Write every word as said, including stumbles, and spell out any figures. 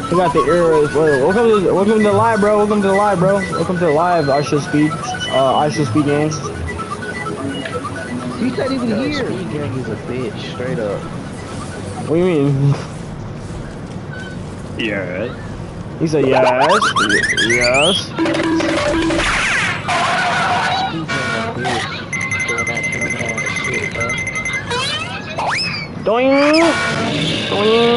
We got the ears. Welcome to the, welcome to the live, bro. Welcome to the live, bro. Welcome to the live. I should speed. Uh, I should speed game. He's not even Yo, here. Speed Gang is a bitch, straight up. What do you mean? Yeah. He said yes. Yes. Speed Gang a bitch. Doing that dumb ass shit, bro. Doing. Doing.